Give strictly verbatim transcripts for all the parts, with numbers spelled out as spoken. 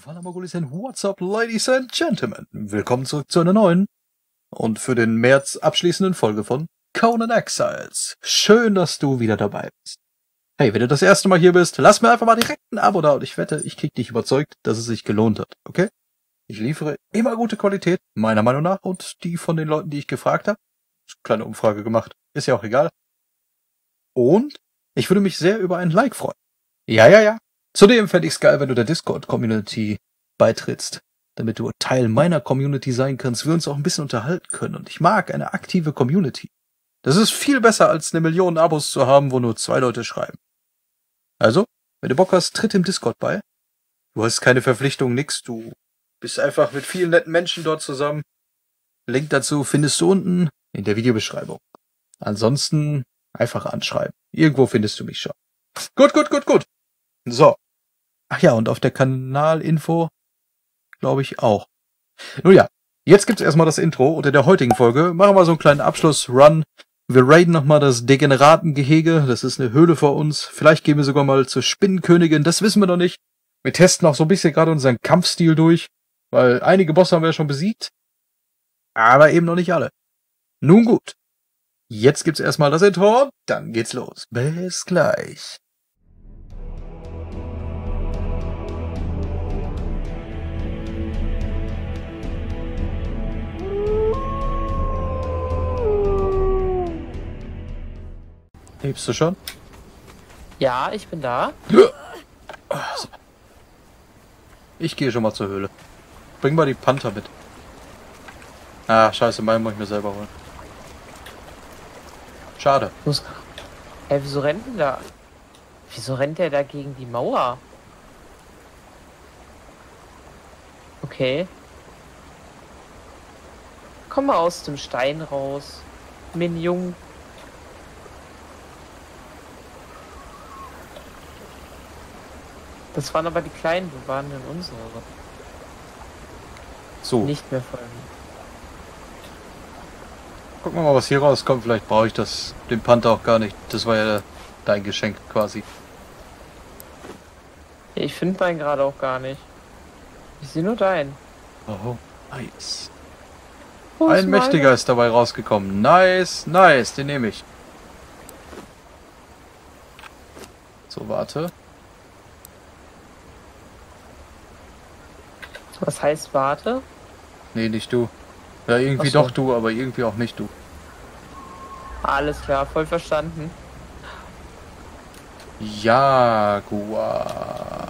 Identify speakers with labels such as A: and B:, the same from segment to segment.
A: Fanamogolisen, what's up, ladies and gentlemen? Willkommen zurück zu einer neuen und für den März abschließenden Folge von Conan Exiles. Schön, dass du wieder dabei bist. Hey, wenn du das erste Mal hier bist, lass mir einfach mal direkt ein Abo da und ich wette, ich krieg dich überzeugt, dass es sich gelohnt hat, okay? Ich liefere immer gute Qualität, meiner Meinung nach, und die von den Leuten, die ich gefragt habe. Kleine Umfrage gemacht, ist ja auch egal. Und ich würde mich sehr über ein Like freuen. Ja, ja, ja. Zudem fände ich es geil, wenn du der Discord-Community beitrittst, damit du Teil meiner Community sein kannst, wir uns auch ein bisschen unterhalten können. Und ich mag eine aktive Community. Das ist viel besser, als eine Million Abos zu haben, wo nur zwei Leute schreiben. Also, wenn du Bock hast, tritt im Discord bei. Du hast keine Verpflichtung, nix. Du bist einfach mit vielen netten Menschen dort zusammen. Link dazu findest du unten in der Videobeschreibung. Ansonsten einfach anschreiben. Irgendwo findest du mich schon. Gut, gut, gut, gut. So. Ach ja, und auf der Kanalinfo glaube ich auch. Nun ja, jetzt gibt's erstmal das Intro und in der heutigen Folge machen wir so einen kleinen Abschluss-Run. Wir raiden nochmal das Degeneratengehege, das ist eine Höhle vor uns. Vielleicht gehen wir sogar mal zur Spinnenkönigin, das wissen wir noch nicht. Wir testen auch so ein bisschen gerade unseren Kampfstil durch, weil einige Bosse haben wir ja schon besiegt, aber eben noch nicht alle. Nun gut, jetzt gibt's erstmal das Intro, dann geht's los. Bis gleich. Hebst du schon?
B: Ja, ich bin da.
A: Ich gehe schon mal zur Höhle. Bring mal die Panther mit. Ah, scheiße, meinen muss ich mir selber holen. Schade.
B: Muss... Hey, wieso rennt denn da? Wieso rennt der da gegen die Mauer? Okay. Komm mal aus dem Stein raus. Minion. Das waren aber die Kleinen, wo waren denn unsere?
A: So.
B: Nicht mehr folgen.
A: Gucken wir mal, was hier rauskommt. Vielleicht brauche ich das, den Panther auch gar nicht. Das war ja dein Geschenk quasi.
B: Ich finde meinen gerade auch gar nicht. Ich sehe nur deinen.
A: Oh, nice.
B: Wo ist
A: Ein mächtiger
B: meine?
A: ist dabei rausgekommen. Nice, nice, den nehme ich. So, warte.
B: Was heißt warte?
A: Nee, nicht du. Ja, irgendwie
B: Ach so.
A: doch du, aber irgendwie auch nicht du.
B: Alles klar, voll verstanden.
A: Jaguar.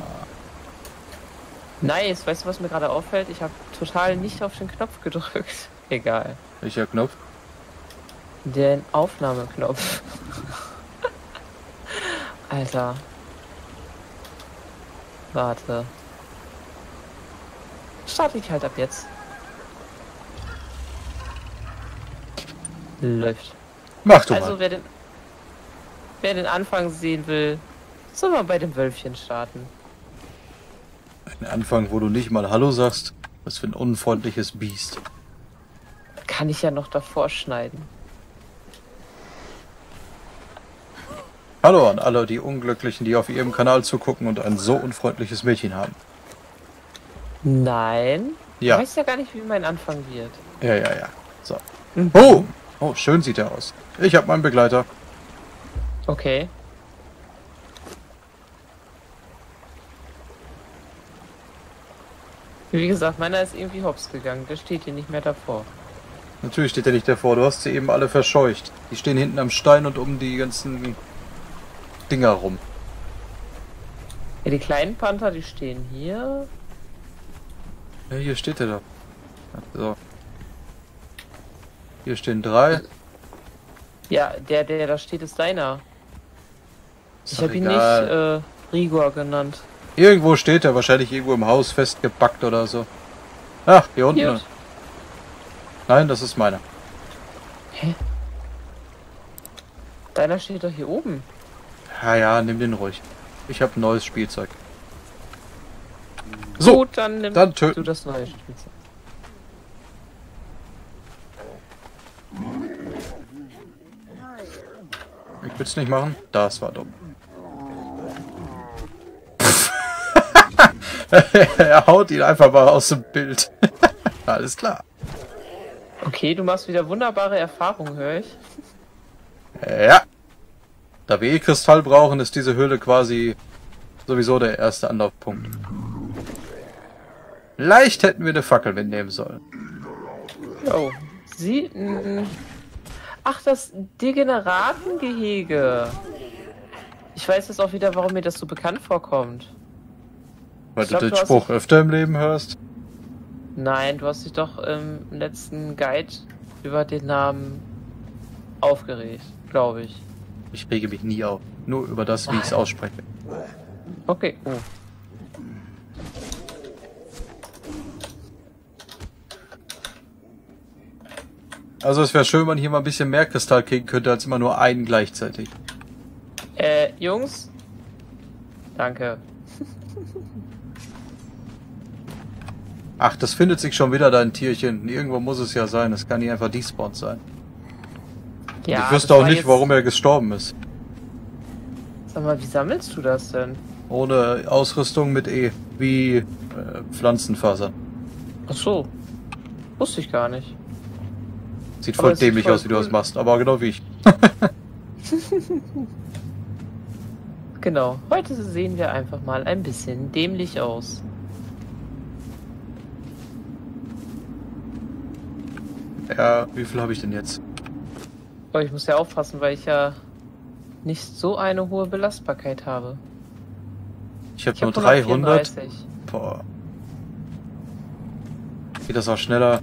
B: Nice, weißt du, was mir gerade auffällt? Ich habe total nicht auf den Knopf gedrückt. Egal.
A: Welcher Knopf?
B: Den Aufnahmeknopf. Alter. Warte. Starte ich halt ab jetzt. Läuft.
A: Mach du
B: Also
A: mal.
B: wer den, wer den Anfang sehen will, soll mal bei dem Wölfchen starten.
A: Ein Anfang, wo du nicht mal Hallo sagst. Was für ein unfreundliches Biest.
B: Kann ich ja noch davor schneiden.
A: Hallo an alle die Unglücklichen, die auf ihrem Kanal zugucken und ein so unfreundliches Mädchen haben.
B: Nein.
A: Ja.
B: Ich weiß ja gar nicht, wie mein Anfang wird.
A: Ja, ja, ja. So.
B: Mhm.
A: Oh! Oh, schön sieht er aus. Ich habe meinen Begleiter.
B: Okay. Wie gesagt, meiner ist irgendwie hops gegangen. Der steht hier nicht mehr davor.
A: Natürlich steht er nicht davor. Du hast sie eben alle verscheucht. Die stehen hinten am Stein und um die ganzen Dinger rum.
B: Ja, die kleinen Panther, die stehen hier.
A: Ja, hier steht er doch. So. Hier stehen drei.
B: Ja, der, der da steht, ist deiner.
A: Ist
B: Ich
A: doch
B: habe ihn
A: egal.
B: nicht äh, Rigor genannt.
A: Irgendwo steht er, wahrscheinlich irgendwo im Haus festgebackt oder so. Ach, hier unten.
B: Hier.
A: Nein, das ist meiner.
B: Hä? Deiner steht doch hier oben.
A: Ja, ja, nimm den ruhig. Ich habe ein neues Spielzeug. So,
B: Gut, dann nimm
A: dann töten.
B: du das neue Spielzeug.
A: Ich will's nicht machen. Das war dumm. Er haut ihn einfach mal aus dem Bild. Alles klar.
B: Okay, du machst wieder wunderbare Erfahrungen, höre ich.
A: Ja. Da wir eh Kristall brauchen, ist diese Höhle quasi sowieso der erste Anlaufpunkt. Leicht hätten wir eine Fackel mitnehmen sollen.
B: Oh, sie... Ach, das Degeneratengehege. Ich weiß jetzt auch wieder, warum mir das so bekannt vorkommt.
A: Weil
B: Ich
A: du
B: glaub,
A: den
B: du hast
A: Spruch
B: dich-
A: öfter im Leben hörst.
B: Nein, du hast dich doch im letzten Guide über den Namen aufgeregt, glaube ich.
A: Ich rege mich nie auf. Nur über das, wie ich es ausspreche.
B: Okay. Oh.
A: Also es wäre schön, wenn man hier mal ein bisschen mehr Kristall kriegen könnte, als immer nur einen gleichzeitig.
B: Äh, Jungs? Danke.
A: Ach, das findet sich schon wieder, dein Tierchen. Irgendwo muss es ja sein. Es kann nicht einfach despawned sein.
B: Ja,
A: ich wüsste
B: das
A: auch
B: war
A: nicht,
B: jetzt-
A: warum er gestorben ist.
B: Sag mal, wie sammelst du das denn?
A: Ohne Ausrüstung mit E. Wie äh, Pflanzenfaser.
B: Ach so. Wusste ich gar nicht.
A: Sieht
B: Aber
A: voll
B: das sieht
A: dämlich
B: voll
A: aus, wie du
B: cool.
A: das machst. Aber genau wie ich.
B: Genau. Heute sehen wir einfach mal ein bisschen dämlich aus.
A: Ja, wie viel habe ich denn jetzt?
B: Aber ich muss ja aufpassen, weil ich ja nicht so eine hohe Belastbarkeit habe.
A: Ich habe
B: Ich
A: nur
B: habe
A: dreihundert.
B: hundertvierunddreißig.
A: Boah. Geht das auch schneller?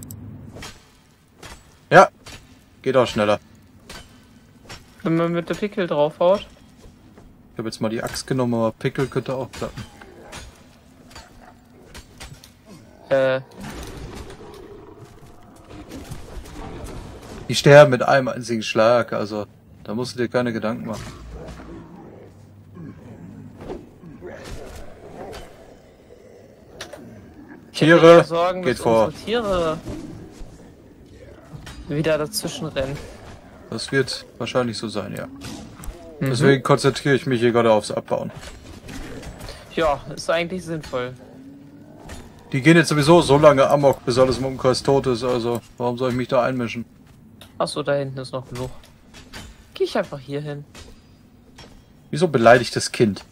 A: Ja. Geht auch schneller.
B: Wenn man mit der Pickel draufhaut.
A: Ich habe jetzt mal die Axt genommen, aber Pickel könnte auch klappen.
B: Äh,
A: Die sterben mit einem einzigen Schlag, also da musst du dir keine Gedanken machen.
B: ich hätte
A: Tiere,
B: eher Sorgen,
A: geht
B: dass
A: vor.
B: unsere Tiere wieder dazwischen rennen.
A: Das wird wahrscheinlich so sein, ja.
B: Mhm.
A: Deswegen konzentriere ich mich hier gerade aufs Abbauen.
B: Ja, ist eigentlich sinnvoll.
A: Die gehen jetzt sowieso so lange amok, bis alles im Umkreis tot ist, also warum soll ich mich da einmischen?
B: Achso, da hinten ist noch genug. Geh ich einfach hier hin.
A: Wieso beleidigtes Kind?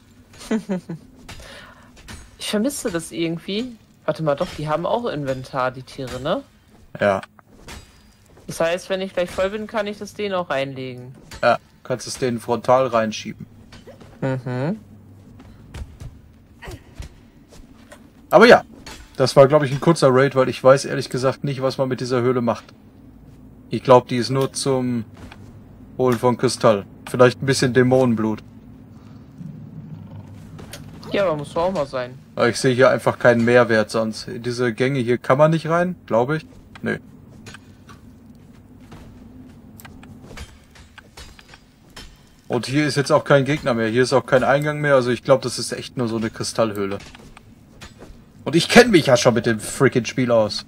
B: Ich vermisse das irgendwie. Warte mal, doch, die haben auch Inventar, die Tiere, ne?
A: Ja,
B: Das heißt, wenn ich gleich voll bin, kann ich das denen auch reinlegen.
A: ja, kannst es denen frontal reinschieben.
B: Mhm.
A: Aber ja, das war glaube ich ein kurzer Raid, weil ich weiß ehrlich gesagt nicht, was man mit dieser Höhle macht. Ich glaube, die ist nur zum Holen von Kristall. Vielleicht ein bisschen Dämonenblut.
B: Ja, aber muss doch auch mal sein.
A: Aber ich sehe hier einfach keinen Mehrwert sonst. In diese Gänge hier kann man nicht rein, glaube ich. Nö. Und hier ist jetzt auch kein Gegner mehr. Hier ist auch kein Eingang mehr. Also ich glaube, das ist echt nur so eine Kristallhöhle. Und ich kenne mich ja schon mit dem freaking Spiel aus.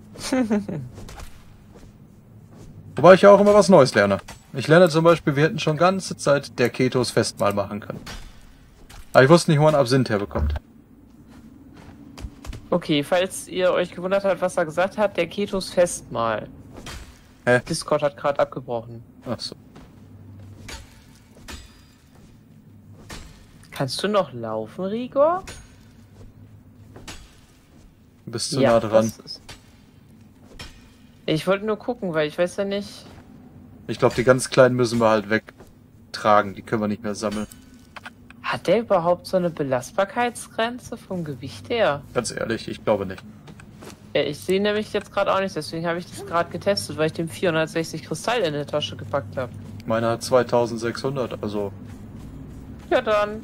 A: Wobei ich ja auch immer was Neues lerne. Ich lerne zum Beispiel, wir hätten schon ganze Zeit der Ketos Festmahl machen können. Aber ich wusste nicht, wo man Absinth herbekommt.
B: Okay, falls ihr euch gewundert habt, was er gesagt hat, der Ketos Festmahl.
A: Hä?
B: Discord hat gerade abgebrochen.
A: Ach so.
B: Kannst du noch laufen, Rigor?
A: Du bist zu nah dran.
B: das ist- Ich wollte nur gucken, weil ich weiß ja nicht.
A: Ich glaube, die ganz kleinen müssen wir halt wegtragen. Die können wir nicht mehr sammeln.
B: Hat der überhaupt so eine Belastbarkeitsgrenze vom Gewicht her?
A: Ganz ehrlich, ich glaube nicht.
B: Ja, ich sehe nämlich jetzt gerade auch nicht, deswegen habe ich das gerade getestet, weil ich dem vierhundertsechzig Kristall in der Tasche gepackt habe.
A: Meiner hat zweitausendsechshundert, also
B: Ja, dann.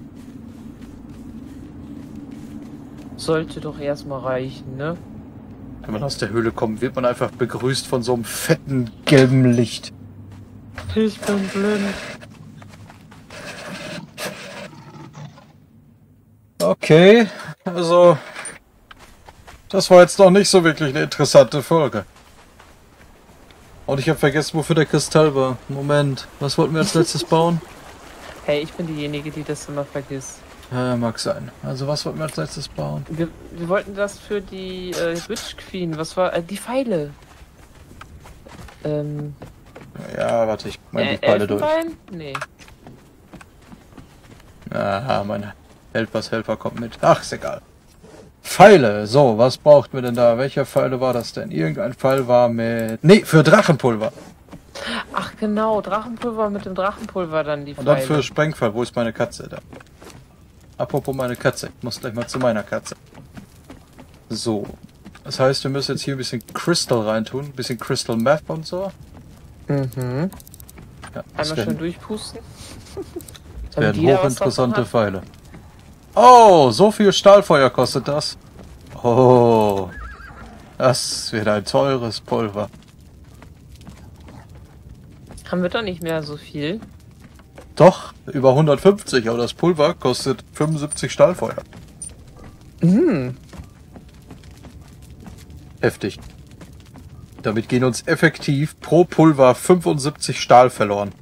B: Sollte doch erstmal reichen, ne?
A: wenn man aus der Höhle kommt, wird man einfach begrüßt von so einem fetten gelben Licht.
B: Ich bin blind.
A: Okay, also das war jetzt noch nicht so wirklich eine interessante Folge. Und ich habe vergessen, wofür der Kristall war. Moment, was wollten wir als letztes bauen?
B: Hey, ich bin diejenige, die das immer vergisst.
A: Äh, mag sein. Also was wollten wir als letztes bauen?
B: Wir, wir wollten das für die äh, Witch Queen. Was war äh, die Pfeile? Ähm,
A: Ja, warte, ich meine
B: äh,
A: die Pfeile durch.
B: Elfenbein? Nee.
A: Aha, mein Helfershelfer kommt mit. Ach, ist egal. Pfeile. So, was braucht wir denn da? Welcher Pfeile war das denn? Irgendein Pfeil war mit... Nee, für Drachenpulver.
B: Ach genau, Drachenpulver mit dem Drachenpulver dann die
A: Und
B: Pfeile.
A: dann für Sprengpfeil. Wo ist meine Katze da? Apropos meine Katze. Ich muss gleich mal zu meiner Katze. So. Das heißt, wir müssen jetzt hier ein bisschen Crystal reintun. Ein bisschen Crystal Meth und so.
B: Mhm.
A: Ja, das
B: Einmal
A: werden,
B: schön durchpusten.
A: werden
B: jeder was
A: hochinteressante
B: davon hat.
A: Pfeile. Oh, so viel Stahlfeuer kostet das. Oh. Das wird ein teures Pulver.
B: Haben wir doch nicht mehr so viel.
A: Doch, über hundertfünfzig, aber das Pulver kostet fünfundsiebzig Stahlfeuer.
B: Mhm.
A: Heftig. Damit gehen uns effektiv pro Pulver fünfundsiebzig Stahl verloren.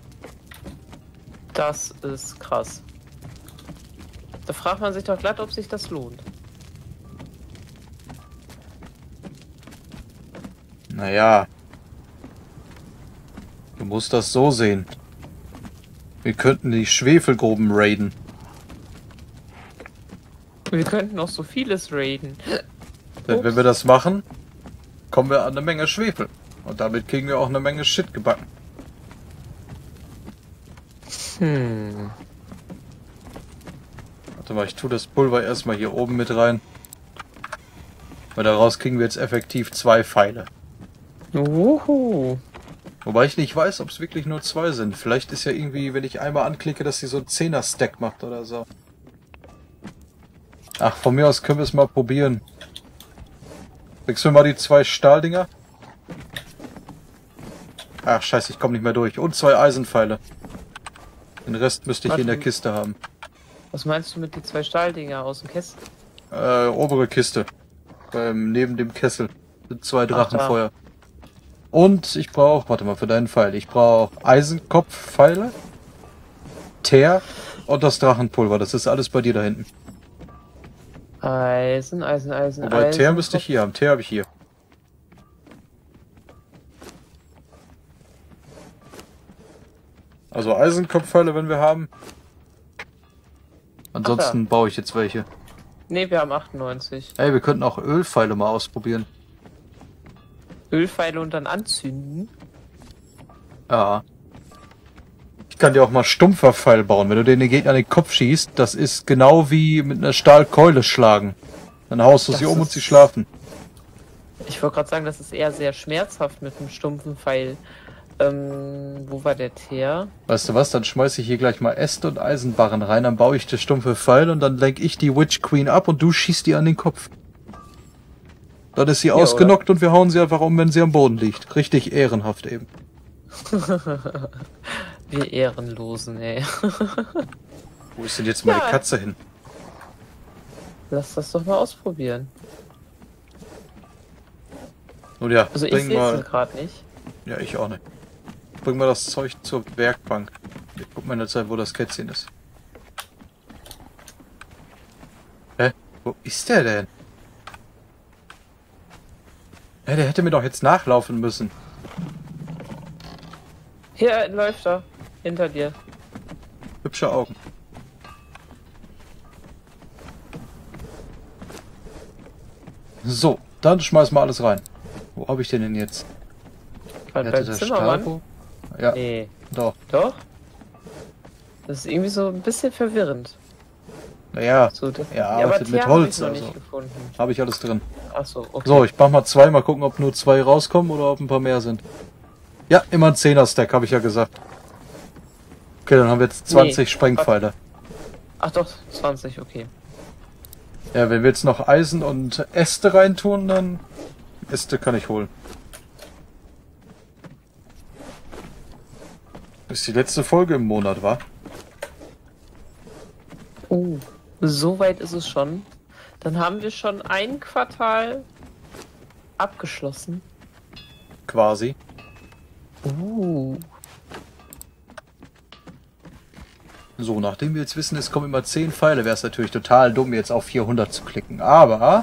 B: Das ist krass. Da fragt man sich doch glatt, ob sich das lohnt.
A: Naja. Du musst das so sehen. Wir könnten die Schwefelgruben raiden.
B: Wir könnten noch so vieles raiden.
A: Denn
B: Ups.
A: wenn wir das machen, kommen wir an eine Menge Schwefel. Und damit kriegen wir auch eine Menge Shit gebacken.
B: Hm.
A: Warte mal, ich tue das Pulver erstmal hier oben mit rein. Weil daraus kriegen wir jetzt effektiv zwei Pfeile.
B: Uhu.
A: Wobei ich nicht weiß, ob es wirklich nur zwei sind. Vielleicht ist ja irgendwie, wenn ich einmal anklicke, dass sie so einen Zehner-Stack macht oder so. Ach, von mir aus können wir es mal probieren. Wechseln wir mal die zwei Stahldinger. Ach, scheiße, ich komme nicht mehr durch. Und zwei Eisenpfeile. Den Rest müsste ich hier in der Kiste haben.
B: Was meinst du mit die zwei Stahldinger aus dem Kästchen?
A: Äh, obere Kiste. Ähm, neben dem Kessel sind zwei Drachenfeuer. Und ich brauche, warte mal, für deinen Pfeil. Ich brauche Eisenkopfpfeile, Teer und das Drachenpulver. Das ist alles bei dir da hinten.
B: Eisen, Eisen, Eisen,
A: Wobei,
B: Eisen.
A: Teer müsste ich hier haben. Teer habe ich hier. Also Eisenkopfpfeile, wenn wir haben. Ansonsten
B: Ach,
A: baue ich jetzt welche.
B: Ne, wir haben achtundneunzig.
A: Ey, wir könnten auch Ölpfeile mal ausprobieren.
B: Ölpfeile und dann anzünden.
A: Ja. Ich kann dir auch mal stumpfer Pfeil bauen. Wenn du den Gegner an den Kopf schießt, das ist genau wie mit einer Stahlkeule schlagen. Dann haust du
B: Das
A: sie um
B: ist-
A: und sie schlafen.
B: Ich wollte gerade sagen, das ist eher sehr schmerzhaft mit einem stumpfen Pfeil. Ähm, wo war der Teer?
A: Weißt du was, dann schmeiß ich hier gleich mal Äste und Eisenbarren rein, dann baue ich das stumpfe Pfeil und dann lenk ich die Witch Queen ab und du schießt die an den Kopf. Dann ist sie
B: Ja,
A: ausgenockt und wir hauen sie einfach um, wenn sie am Boden liegt. Richtig ehrenhaft eben.
B: Wir Ehrenlosen, ey.
A: Wo ist denn jetzt meine
B: Ja.
A: Katze hin?
B: Lass das doch mal ausprobieren.
A: Nun ja,
B: Also ich
A: bring
B: sehe
A: mal...
B: es gerade nicht.
A: Ja, ich auch nicht. Bring mal das Zeug zur Werkbank. Ich guck mal in der Zeit, wo das Kätzchen ist. Hä? Wo ist der denn? Hä, der hätte mir doch jetzt nachlaufen müssen.
B: Hier läuft er. Hinter dir.
A: Hübsche Augen. So, dann schmeiß mal alles rein. Wo habe ich den denn jetzt?
B: Beim,
A: Hatte
B: beim
A: der
B: Zimmermann?
A: Stalbo? Ja,
B: Nee.
A: doch.
B: Doch? Das ist irgendwie so ein bisschen verwirrend.
A: Naja,
B: So, das,
A: Ja,
B: aber
A: arbeitet mit
B: Teer hab
A: Holz,
B: ich noch
A: also.
B: nicht gefunden.
A: habe ich alles drin.
B: Achso, okay.
A: So, ich mach mal zwei, mal gucken, ob nur zwei rauskommen oder ob ein paar mehr sind. Ja, immer ein Zehner-Stack, habe ich ja gesagt. Okay, dann haben wir jetzt zwanzig
B: Nee,
A: Sprengpfeile.
B: Ach doch, zwanzig, okay.
A: Ja, wenn wir jetzt noch Eisen und Äste reintun, dann... Äste kann ich holen. Das ist die letzte Folge im Monat, wa?
B: Oh, so weit ist es schon. Dann haben wir schon ein Quartal abgeschlossen.
A: Quasi.
B: Uh.
A: So, nachdem wir jetzt wissen, es kommen immer zehn Pfeile, wäre es natürlich total dumm, jetzt auf vierhundert zu klicken. Aber...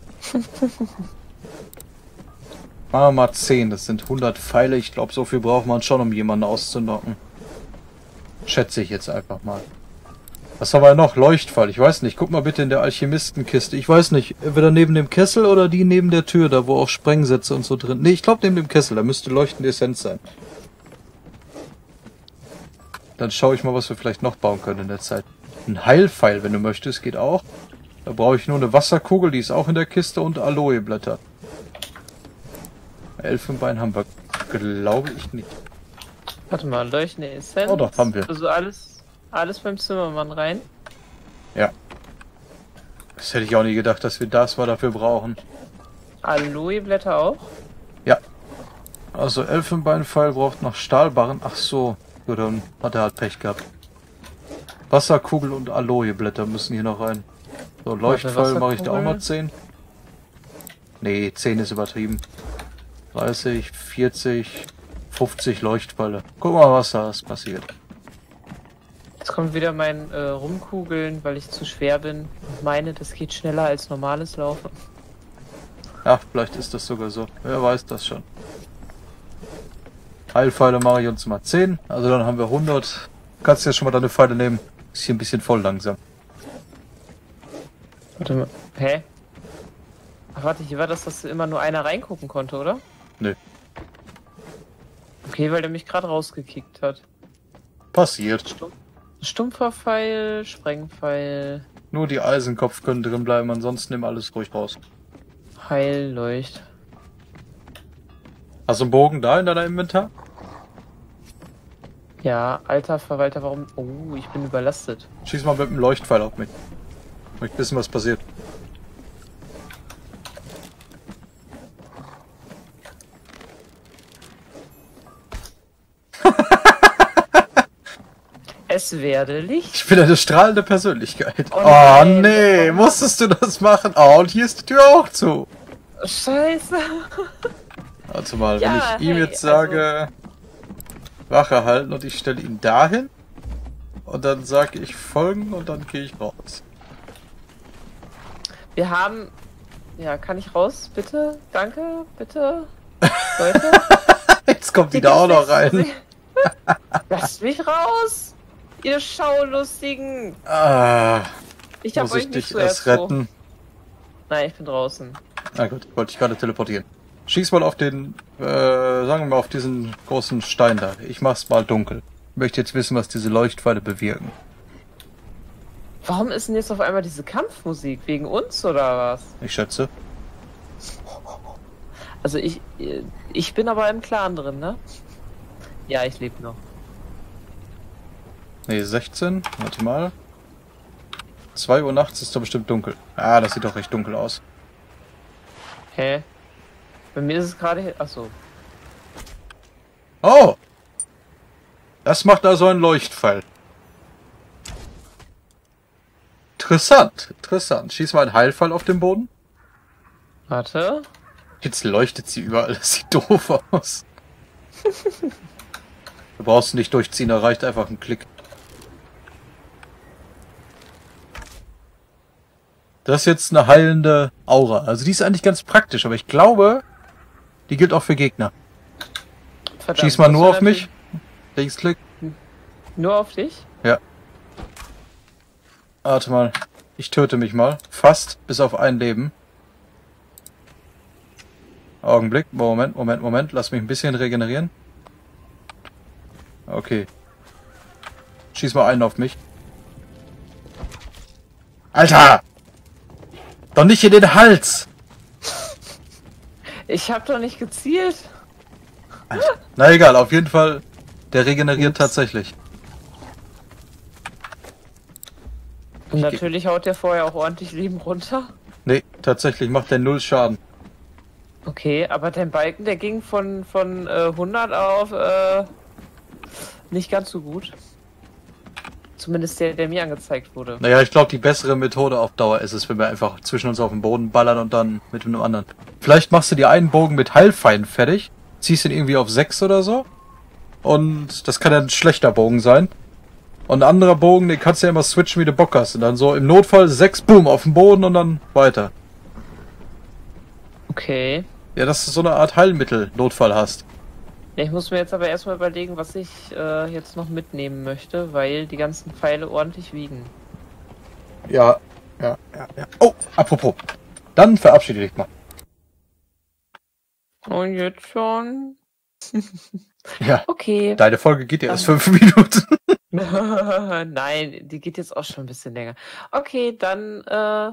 A: machen wir mal zehn, das sind hundert Pfeile. Ich glaube, so viel braucht man schon, um jemanden auszunocken. Schätze ich jetzt einfach mal. Was haben wir noch? Leuchtfall. Ich weiß nicht. Guck mal bitte in der Alchemistenkiste. Ich weiß nicht. Entweder neben dem Kessel oder die neben der Tür, da wo auch Sprengsätze und so drin. Ne, ich glaube neben dem Kessel. Da müsste leuchtende Essenz sein. Dann schaue ich mal, was wir vielleicht noch bauen können in der Zeit. Ein Heilpfeil, wenn du möchtest, geht auch. Da brauche ich nur eine Wasserkugel, die ist auch in der Kiste, und Aloeblätter. Elfenbein haben wir, glaube ich, nicht.
B: Warte mal, leuchtende Essenz.
A: Oh doch, haben wir.
B: Also alles, alles beim Zimmermann rein.
A: Ja. Das hätte ich auch nie gedacht, dass wir das mal dafür brauchen.
B: Aloeblätter auch?
A: Ja. Also Elfenbeinpfeil braucht noch Stahlbarren. Ach so. Ja, dann hat er halt Pech gehabt. Wasserkugel und Aloeblätter müssen hier noch rein. So, Leuchtpfeil mache ich da auch mal zehn. Nee, zehn ist übertrieben. dreißig, vierzig, fünfzig Leuchtpfeile. Guck mal, was da ist passiert.
B: Jetzt kommt wieder mein äh, Rumkugeln, weil ich zu schwer bin und meine, das geht schneller als normales Laufen.
A: Ja, vielleicht ist das sogar so. Wer weiß das schon. Heilpfeile mache ich uns mal zehn. Also dann haben wir hundert. Du kannst ja schon mal deine Pfeile nehmen. Ist hier ein bisschen voll langsam.
B: Warte mal. Hä? Ach warte, hier war das, dass immer nur einer reingucken konnte, oder?
A: Nö.
B: Okay, weil der mich gerade rausgekickt hat.
A: Passiert.
B: Stumpf, stumpfer Pfeil, Sprengpfeil.
A: Nur die Eisenkopf können drin bleiben, ansonsten nimm alles ruhig raus.
B: Heilleucht.
A: Hast du einen Bogen da in deiner Inventar?
B: Ja, alter Verwalter, warum... Oh, ich bin überlastet.
A: Schieß mal mit dem Leuchtpfeil auf mich. Ich möchte wissen, was passiert.
B: Es werde Licht.
A: Ich bin eine strahlende Persönlichkeit.
B: Oh
A: Oh,
B: nein.
A: nee, musstest du das machen? Oh, und hier ist die Tür auch zu.
B: Scheiße.
A: Warte mal,
B: Ja,
A: wenn ich ihm
B: hey,
A: jetzt sage, Wache halten und ich stelle ihn dahin und dann sage ich folgen und dann gehe ich raus.
B: Wir haben... Ja, kann ich raus, bitte? Danke, bitte? Leute?
A: Jetzt kommt die da auch noch rein.
B: Lasst mich raus! Ihr Schaulustigen!
A: Ah,
B: Ich hab
A: muss
B: euch
A: ich
B: nicht
A: dich
B: zuerst
A: erst retten?
B: So. Nein, ich bin draußen.
A: Na gut, wollte ich gerade teleportieren. Schieß mal auf den, äh, sagen wir mal auf diesen großen Stein da. Ich mach's mal dunkel. Ich möchte jetzt wissen, was diese Leuchtpfeile bewirken.
B: Warum ist denn jetzt auf einmal diese Kampfmusik? Wegen uns oder was?
A: Ich schätze.
B: Also ich, ich bin aber im Clan drin, ne? Ja, ich lebe noch.
A: Nee, sechzehn. Warte mal. zwei Uhr nachts ist doch bestimmt dunkel. Ah, das sieht doch recht dunkel aus.
B: Hä? Bei mir ist es gerade... Achso.
A: Oh! Das macht also ein Leuchtpfeil. Interessant, interessant. Schieß mal einen Heilpfeil auf den Boden.
B: Warte.
A: Jetzt leuchtet sie überall. Das sieht doof aus. Du brauchst nicht durchziehen, da reicht einfach ein Klick. Das ist jetzt eine heilende Aura. Also die ist eigentlich ganz praktisch, aber ich glaube, die gilt auch für Gegner.
B: Verdammt,
A: Schieß mal
B: das
A: nur
B: wär
A: auf mich. Linksklick.
B: Nur auf dich?
A: Ja. Warte mal. Ich töte mich mal. Fast, bis auf ein Leben. Augenblick. Moment, Moment, Moment. Lass mich ein bisschen regenerieren. Okay. Schieß mal einen auf mich. Alter! Doch nicht in den Hals!
B: Ich hab doch nicht gezielt.
A: Alter. Na egal, auf jeden Fall. Der regeneriert
B: Ups.
A: tatsächlich.
B: Und natürlich haut der vorher auch ordentlich Leben runter.
A: Nee, tatsächlich macht der null Schaden.
B: Okay, aber dein Balken, der ging von, von äh, hundert auf äh, nicht ganz so gut. Zumindest der, der mir angezeigt wurde.
A: Naja, ich glaube, die bessere Methode auf Dauer ist es, wenn wir einfach zwischen uns auf den Boden ballern und dann mit einem anderen. Vielleicht machst du dir einen Bogen mit Heilpfeilen fertig, ziehst ihn irgendwie auf sechs oder so. Und das kann ja ein schlechter Bogen sein. Und ein anderer Bogen, den kannst du ja immer switchen, wie du Bock hast. Und dann so im Notfall sechs Boom auf den Boden und dann weiter.
B: Okay.
A: Ja, dass du so eine Art Heilmittel Notfall hast.
B: Ich muss mir jetzt aber erstmal überlegen, was ich äh, jetzt noch mitnehmen möchte, weil die ganzen Pfeile ordentlich wiegen.
A: Ja, ja, ja, ja. Oh, apropos. Dann verabschiede dich mal.
B: Und jetzt schon?
A: Ja.
B: Okay.
A: Deine Folge geht ja erst fünf Minuten.
B: Nein, die geht jetzt auch schon ein bisschen länger. Okay, dann äh,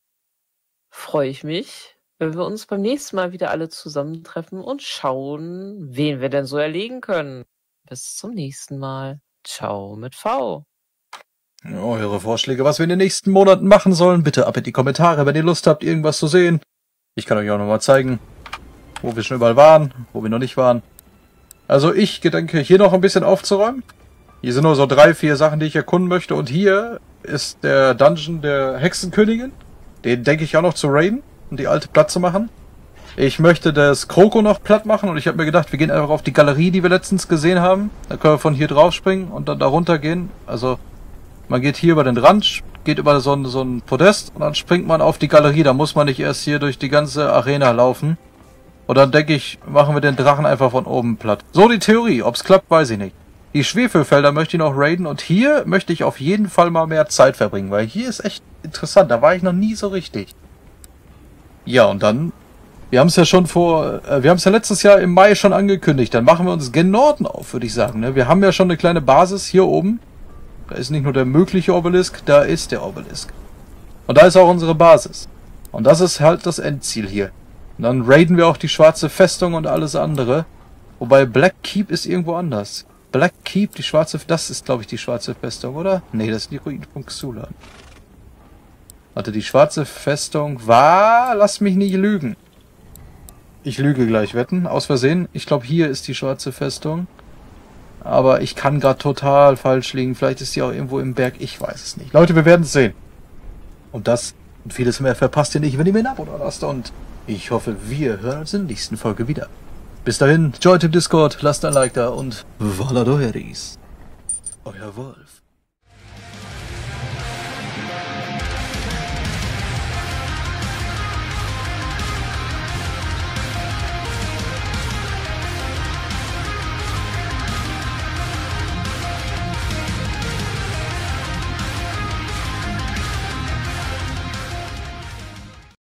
B: freue ich mich, wenn wir uns beim nächsten Mal wieder alle zusammentreffen und schauen, wen wir denn so erlegen können. Bis zum nächsten Mal. Ciao mit V.
A: Eure Vorschläge, was wir in den nächsten Monaten machen sollen, bitte ab in die Kommentare, wenn ihr Lust habt, irgendwas zu sehen. Ich kann euch auch nochmal zeigen, wo wir schon überall waren, wo wir noch nicht waren. Also ich gedenke, hier noch ein bisschen aufzuräumen. Hier sind nur so drei, vier Sachen, die ich erkunden möchte. Und hier ist der Dungeon der Hexenkönigin. Den denke ich auch noch zu raiden und die alte platt zu machen. Ich möchte das Kroko noch platt machen und ich habe mir gedacht, wir gehen einfach auf die Galerie, die wir letztens gesehen haben. Da können wir von hier drauf springen und dann da runter gehen. Also man geht hier über den Rand, geht über so ein, so ein Podest und dann springt man auf die Galerie. Da muss man nicht erst hier durch die ganze Arena laufen. Und dann denke ich, machen wir den Drachen einfach von oben platt. So die Theorie. Ob's klappt, weiß ich nicht. Die Schwefelfelder möchte ich noch raiden und hier möchte ich auf jeden Fall mal mehr Zeit verbringen, weil hier ist echt interessant. Da war ich noch nie so richtig. Ja, und dann, wir haben es ja schon vor, äh, wir haben es ja letztes Jahr im Mai schon angekündigt. Dann machen wir uns gen Norden auf, würde ich sagen. Ne? Wir haben ja schon eine kleine Basis hier oben. Da ist nicht nur der mögliche Obelisk, da ist der Obelisk. Und da ist auch unsere Basis. Und das ist halt das Endziel hier. Und dann raiden wir auch die schwarze Festung und alles andere. Wobei Black Keep ist irgendwo anders. Black Keep, die schwarze, das ist glaube ich die schwarze Festung, oder? Nee, das sind die Ruinen von Xula. Warte, die schwarze Festung war, lass mich nicht lügen. Ich lüge gleich, wetten, aus Versehen. Ich glaube hier ist die schwarze Festung. Aber ich kann gerade total falsch liegen. Vielleicht ist die auch irgendwo im Berg, ich weiß es nicht. Leute, wir werden es sehen. Und das und vieles mehr verpasst ihr nicht, wenn ihr mir ein Abo da lasst. Und ich hoffe, wir hören uns in der nächsten Folge wieder. Bis dahin, joint im Discord, lasst ein Like da und Valadoheris. Euer Wolf.